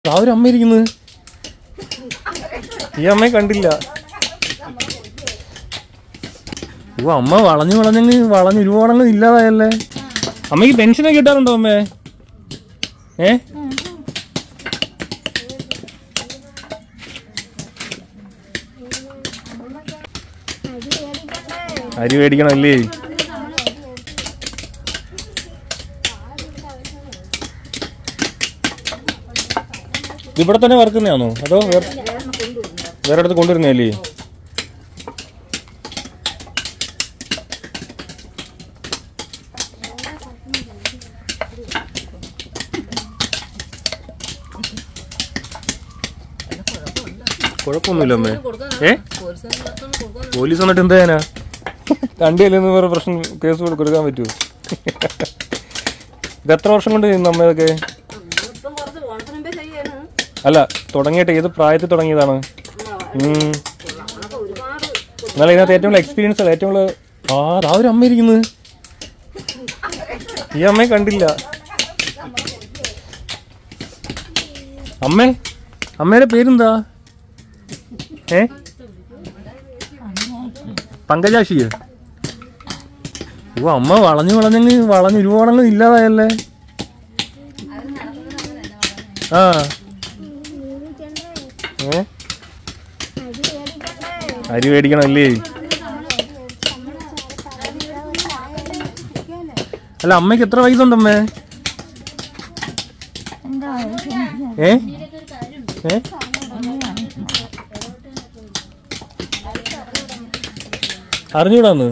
ആ ഒരു അമ്മ ഇരിക്കുന്നത്. ഈ അമ്മയെ കണ്ടില്ല. അമ്മ വളഞ്ഞ് ഒരുപാടങ്ങ് ഇല്ലാതായല്ലേ. അമ്മയ്ക്ക് പെൻഷനൊക്കെ കിട്ടാറുണ്ടോ അമ്മേ? അരി മേടിക്കണമല്ലേ? ഇവിടെ തന്നെ വറുക്കുന്നതാണോ അതോ വേറെ അടുത്ത് കൊണ്ടുവരുന്നതല്ലേ? കുഴപ്പമൊന്നുമില്ല അമ്മേ. പോലീസ് വന്നിട്ട് എന്താ ചെയ്യാനാ? കണ്ടില്ലെന്ന് വേറെ പ്രശ്നം കേസ് കൊടുക്കാൻ പറ്റുമോ? ഇത് എത്ര വർഷം കൊണ്ട് ചെയ്യുന്നു അമ്മയൊക്കെ? അല്ല, തുടങ്ങിയിട്ട് ഏത് പ്രായത്തിൽ തുടങ്ങിയതാണ്? എന്നാലും ഇതിനകത്ത് ഏറ്റവും എക്സ്പീരിയൻസ് അല്ല ഏറ്റവും ആ ഒരു അമ്മ ഇരിക്കുന്നത്. ഈ അമ്മയെ കണ്ടില്ല. അമ്മയുടെ പേരെന്താ? പങ്കജാക്ഷിയോ? അമ്മ വളഞ്ഞ് ഒരുപാടങ്ങ് ഇല്ലാതായല്ലേ. അരി മേടിക്കണമല്ലേ? അല്ല, അമ്മയ്ക്ക് എത്ര വയസ്സുണ്ടമ്മേ? അറിഞ്ഞൂടാന്ന്?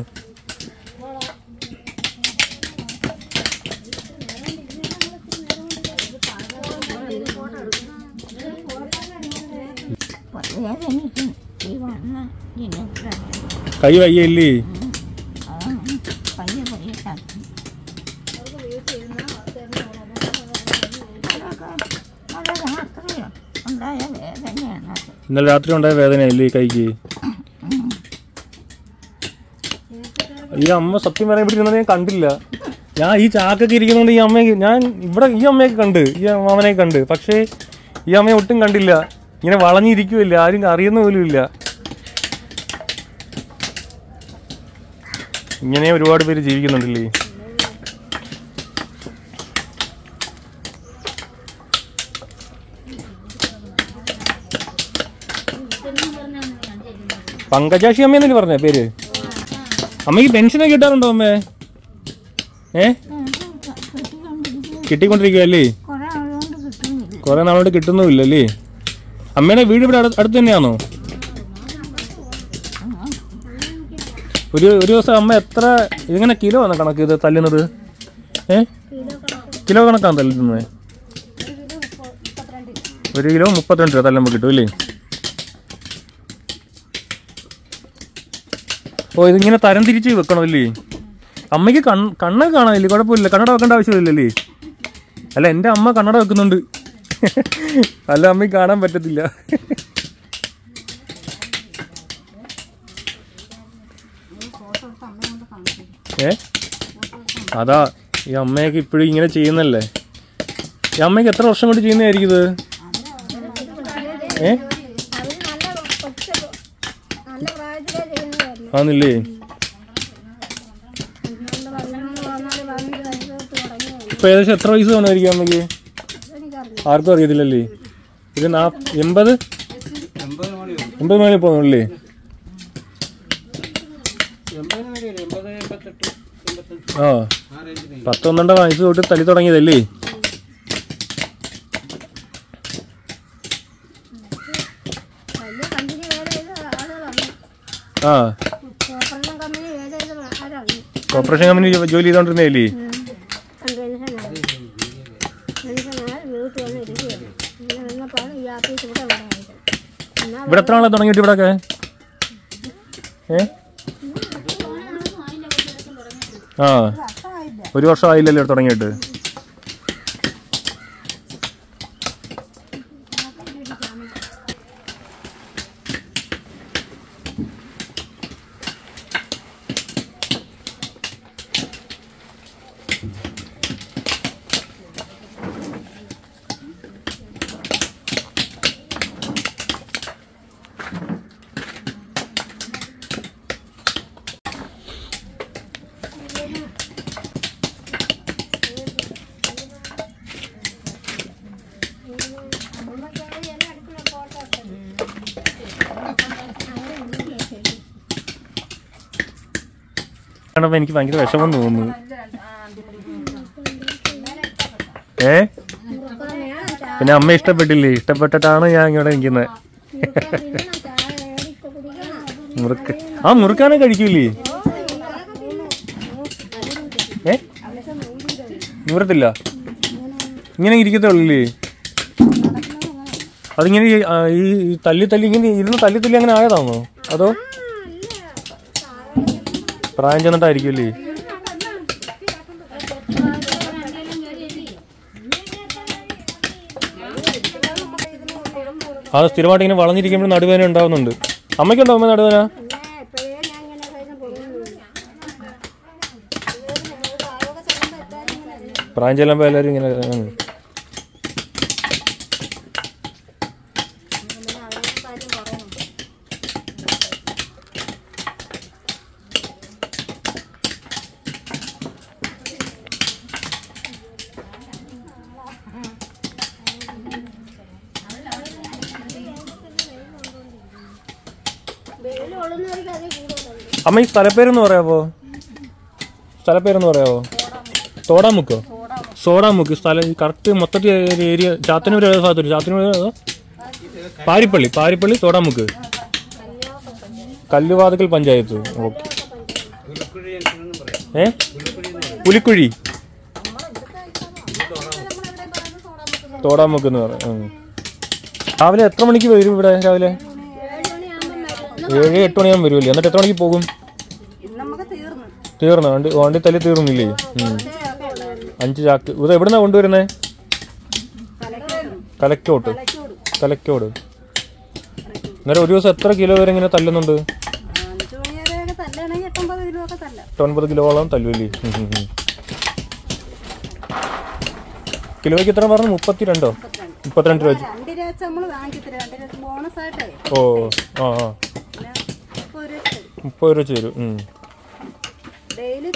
കൈ വയ്യല്ലേ? ഇന്നലെ രാത്രി ഉണ്ടായ വേദനയല്ലേ ഈ കൈക്ക്? ഈ അമ്മ സത്യം പറയാൻ പറ്റുന്നത് ഞാൻ കണ്ടില്ല. ഞാൻ ഈ ചാക്കൊക്കെ ഇരിക്കുന്നതുകൊണ്ട് ഈ അമ്മയൊക്കെ കണ്ട്, ഈ മാമനെ കണ്ട്. പക്ഷേ ഈ അമ്മയെ ഒട്ടും കണ്ടില്ല. ഇങ്ങനെ വളഞ്ഞിരിക്കുമല്ല, ആരും അറിയുന്ന പോലും ഇല്ല. ഇങ്ങനെ ഒരുപാട് പേര് ജീവിക്കുന്നുണ്ടല്ലേ. പങ്കജാക്ഷി അമ്മയെന്നല്ലേ പറഞ്ഞ പേര്? അമ്മയ്ക്ക് പെൻഷനൊക്കെ കിട്ടാറുണ്ടോ അമ്മേ? കിട്ടിക്കൊണ്ടിരിക്കുകയല്ലേ? കുറെ നാളോട് കിട്ടുന്നുമില്ലല്ലേ? അമ്മയുടെ വീട് ഇവിടെ അടുത്ത് തന്നെയാണോ? ഒരു ദിവസം അമ്മ എത്ര ഇതിങ്ങനെ കിലോ ആണ് കണക്ക് ഇത് തല്ലുന്നത്? കിലോ കണക്കാണ് തല്ലുന്നത്? 1 കിലോ 32 രൂപ തല്ലുമ്പോൾ കിട്ടും അല്ലേ? ഇതിങ്ങനെ തരം തിരിച്ച് വെക്കണമല്ലേ? അമ്മയ്ക്ക് കണ്ണൊക്കെ കാണാനില്ലേ? കുഴപ്പമില്ല, കണ്ണട വെക്കേണ്ട ആവശ്യമില്ലല്ലേ? അല്ല, എൻ്റെ അമ്മ കണ്ണട വെക്കുന്നുണ്ട്. അല്ല, അമ്മയ്ക്ക് കാണാൻ പറ്റത്തില്ല. അതാ ഈ അമ്മയൊക്കെ ഇപ്പോഴും ഇങ്ങനെ ചെയ്യുന്നല്ലേ. ഈ അമ്മയ്ക്ക് എത്ര വർഷം കൊണ്ട് ചെയ്യുന്നതായിരിക്കും ഇത്? ആന്നില്ലേ? ഇപ്പൊ ഏകദേശം എത്ര വയസ്സ് കാണുമായിരിക്കും അമ്മയ്ക്ക്? ആർക്കും അറിയത്തില്ലല്ലേ. ഇത് 80 മേളിൽ പോകുന്നുള്ളേ. ആ, 10-12 വയസ്സ് തൊട്ട് തല്ലി തുടങ്ങിയതല്ലേ? ആ, കോർപ്പറേഷൻ കമ്പനി ജോലി ചെയ്തോണ്ടിരുന്നല്ലേ? ഇവിടെ എത്ര നാളെ തുടങ്ങിയിട്ട് ഇവിടെയൊക്കെ? ആ, 1 വർഷം ആയില്ലല്ലോ തുടങ്ങിയിട്ട്. കണ്ടപ്പോ എനിക്ക് ഭയങ്കര വിഷമം തോന്നുന്നു. പിന്നെ അമ്മ ഇഷ്ടപ്പെട്ടില്ലേ? ഇഷ്ടപ്പെട്ടിട്ടാണ് ഞാൻ ഇങ്ങോട്ട് നിൽക്കുന്നത്. മുറുക്കാനെ കഴിക്കൂലേ? നൂറത്തില്ല, ഇങ്ങനെ ഇരിക്കത്തുള്ളേ. അതിങ്ങനെ ഈ തല്ലി ഇങ്ങനെ ഇരുന്ന് തല്ലി അങ്ങനെ ആയതാണോ? അതോ പ്രായം ചെന്നിട്ടായിരിക്കുമല്ലേ? അത് സ്ഥിരമായിട്ട് ഇങ്ങനെ വളഞ്ഞിരിക്കുമ്പോൾ നടുവേദന ഉണ്ടാവുന്നുണ്ട്. അമ്മയ്ക്കുണ്ടോ അമ്മ നടുവേദന? പ്രായം ചെല്ലുമ്പോൾ എല്ലാവരും ഇങ്ങനെ അമ്മ ഈ സ്ഥലപ്പേരെന്ന് പറയാവോ? തോടാമുക്കോ? സോടാമുക്ക് സ്ഥലം കറക്റ്റ് മൊത്തത്തിൽ ഏരിയ. ചാത്തന്നൂർ ഭാഗത്തൊരു ചാത്തന്നൂർ, പാരിപ്പള്ളി തോടാമുക്ക്, കല്ലുവാതുക്കൽ പഞ്ചായത്ത്. ഓക്കെ. പുലിക്കുഴി തോടാമുക്ക് എന്ന് പറയാം. രാവിലെ എത്ര മണിക്ക് വരും ഇവിടെ? രാവിലെ 7-8 മണിയാകുമ്പോൾ വരുമല്ലേ? എന്നിട്ട് എത്ര മണിക്ക് പോകും? തീർന്നു വണ്ടി തല്ലി തീർന്നില്ലേ? 5 ചാക്ക്. ഇത് എവിടുന്നാ കൊണ്ടുവരുന്നേ? തലക്കോട്. അന്നേരം ഒരു ദിവസം എത്ര കിലോ വരെ ഇങ്ങനെ തല്ലുന്നുണ്ട്? 8-9 കിലോളം തല്ലൂല്ലേ? കിലോയ്ക്ക് എത്ര പറഞ്ഞു? 32 രൂപ. ഓ ആ 30 രൂപ ചേരും. ഡെയിലി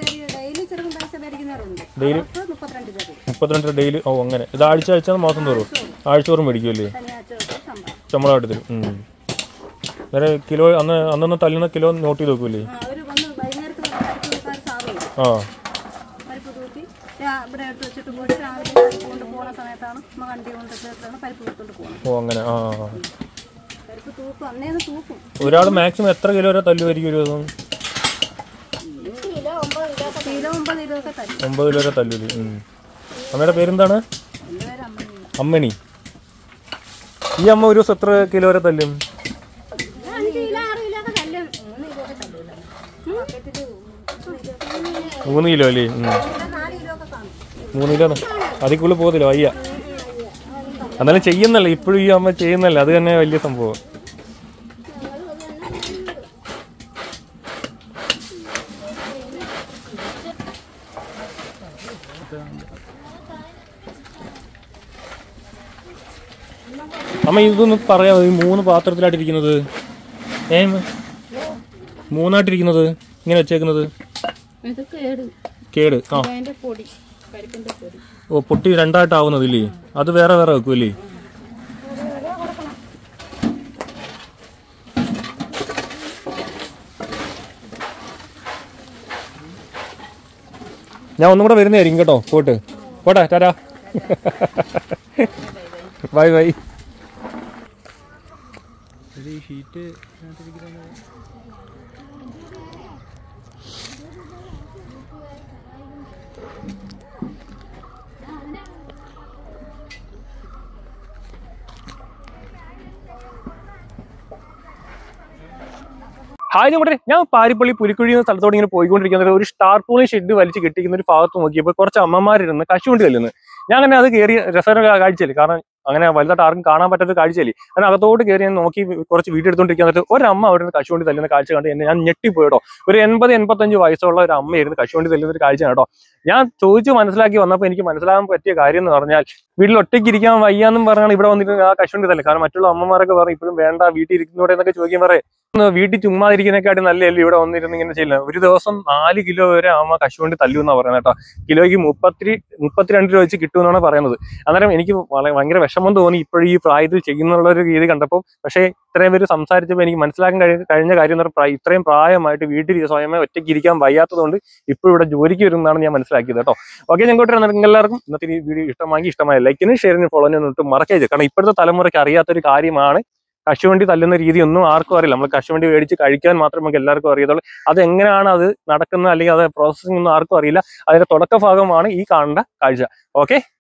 32 രൂപ ഡെയിലി. ഓ അങ്ങനെ. ഇത് ആഴ്ച മാസം തോറും? ആഴ്ച തോറും മേടിക്കുമല്ലേ? ശമ്പളമായിട്ട് തരും. വേറെ കിലോ അന്നൊന്ന് തല്ലുന്ന കിലോ നോട്ട് ചെയ്ത് വെക്കൂലേ? ആ ഓ അങ്ങനെ. ആ ഒരാൾ മാക്സിമം എത്ര കിലോ വരെ തല്ലുമായിരിക്കും ഒരു ദിവസം? 9 കിലോ വരെ തല്ലൂലേ? അമ്മയുടെ പേരെന്താണ്? അമ്മണി. ഈ അമ്മ ഒരു ദിവസം എത്ര കിലോ വരെ തല്ലും? 3 കിലോ അല്ലേ? 3 കിലോ അതിൽ കൂടുതൽ പോകത്തില്ല വയ്യ. എന്നാലും ചെയ്യുന്നല്ലേ ഇപ്പോഴും ഈ അമ്മ ചെയ്യുന്നല്ലേ, അത് തന്നെ വലിയ സംഭവം. അമ്മ ഇതൊന്ന് പറയാമോ? ഈ 3 പാത്രത്തിലായിട്ടിരിക്കുന്നത്, മൂന്നായിട്ടിരിക്കുന്നത് ഇങ്ങനെ വെച്ചേക്കുന്നത്? കേട്. ആ ഓ പൊട്ടി 2ആയിട്ടാവുന്നതില്ലേ? അത് വേറെ വെക്കുമല്ലേ? ഞാൻ ഒന്നും കൂടെ വരുന്നതായിരിക്കും കേട്ടോ. പോട്ടെ ടാറ്റാ. ബൈ. ഷീറ്റ് ഹായ് കൂടെ, ഞാൻ പാരിപ്പള്ളി പുലിക്കുഴി എന്ന സ്ഥലത്തോട് ഇങ്ങനെ പോയിക്കൊണ്ടിരിക്കുന്നത് ഒരു സ്റ്റാർപോളി ഷെഡ് വലിച്ച് കെട്ടിക്കുന്ന ഒരു ഭാഗത്ത് നോക്കിയപ്പോൾ കുറച്ച് അമ്മമാരിരുന്ന് കശുവണ്ടി കല്ലുന്നു. ഞാൻ അങ്ങനെ അത് കയറി രസകര കാഴ്ചയില്ല, കാരണം അങ്ങനെ വലുതായിട്ട് ആർക്കും കാണാൻ പറ്റാത്ത കാഴ്ചയില്ലേ. അങ്ങനെ അകത്തോട്ട് കയറി ഞാൻ നോക്കി കുറച്ച് വീഡിയോ എടുത്തുകൊണ്ടിരിക്കുന്നത് ഒരമ്മ അവിടെ നിന്ന് കശുവണ്ടി തല്ലുന്ന കാഴ്ച കണ്ട് ഞാൻ ഞെട്ടിപ്പോയിട്ടോ. ഒരു 80-85 വയസ്സുള്ള ഒരു അമ്മയായിരുന്നു കശുവണ്ടി തല്ലുന്ന ഒരു കാഴ്ച കേട്ടോ. ഞാൻ ചോദിച്ചു മനസ്സിലാക്കി വന്നപ്പോൾ എനിക്ക് മനസ്സിലാകാൻ പറ്റിയ കാര്യം എന്ന് പറഞ്ഞാൽ, വീട്ടിൽ ഒറ്റയ്ക്ക് ഇരിക്കാൻ വയ്യാന്നും പറഞ്ഞാണ് ഇവിടെ വന്നിട്ട് ആ കശുവണ്ടി തല്ല്. കാരണം മറ്റുള്ള അമ്മമാരൊക്കെ പറയും ഇപ്പോഴും വേണ്ട, വീട്ടിൽ ഇരിക്കുന്നൂടെ എന്നൊക്കെ ചോദിക്കാൻ പറയും. വീട്ടിൽ ചുമ്മാ ഇരിക്കുന്നതിനെക്കാട്ടി നല്ലതല്ലേ ഇവിടെ വന്നിരുന്ന് ഇങ്ങനെ ചെയ്യില്ല. ഒരു ദിവസം 4 കിലോ വരെ അമ്മ കശുവണ്ടി തല്ലുമെന്നാണ് പറയുന്നത് കേട്ടോ. കിലോയ്ക്ക് 32 രൂപ വെച്ച് കിട്ടുമെന്നാണ് പറയുന്നത്. അന്നേരം എനിക്ക് ഭയങ്കര വിഷമം തോന്നി ഇപ്പോഴും ഈ പ്രായത്തിൽ ചെയ്യുന്നുള്ള ഒരു രീതി കണ്ടപ്പോൾ. പക്ഷേ ഇത്രയും പേര് സംസാരിച്ചപ്പോൾ എനിക്ക് മനസ്സിലാക്കാൻ കഴിഞ്ഞ കാര്യം എന്ന് പറഞ്ഞാൽ ഇത്രയും പ്രായമായിട്ട് വീട്ടിൽ സ്വയമേ ഒറ്റയ്ക്ക് ഇരിക്കാൻ വയ്യാത്തതുകൊണ്ട് ഇപ്പോൾ ഇവിടെ ജോലിക്ക് വരുന്നതാണ് ഞാൻ മനസ്സിലാക്കിയത് കേട്ടോ. ഓക്കെ, ഞങ്ങോട്ട് എല്ലാവർക്കും ഇന്നത്തെ ഈ വീഡിയോ ഇഷ്ടമായ ലൈക്കിനും ഷെയറിനും ഫോളോനും ഒട്ടും മറക്കരുത്. കാരണം ഇപ്പോഴത്തെ തലമുറയ്ക്ക് അറിയാത്തൊരു കാര്യമാണ് കശുവണ്ടി തല്ലുന്ന രീതിയൊന്നും ആർക്കും അറിയില്ല. നമ്മൾ കശുവണ്ടി മേടിച്ച് കഴിക്കാൻ മാത്രമേ നമുക്ക് എല്ലാവർക്കും അറിയത്തുള്ളൂ. അത് എങ്ങനെയാണ് അത് നടക്കുന്നത് അല്ലെങ്കിൽ അത് പ്രോസസ്സിംഗ് ഒന്നും ആർക്കും അറിയില്ല. അതിന്റെ തുടക്ക ഭാഗമാണ് ഈ കാണേണ്ട കാഴ്ച. ഓക്കെ.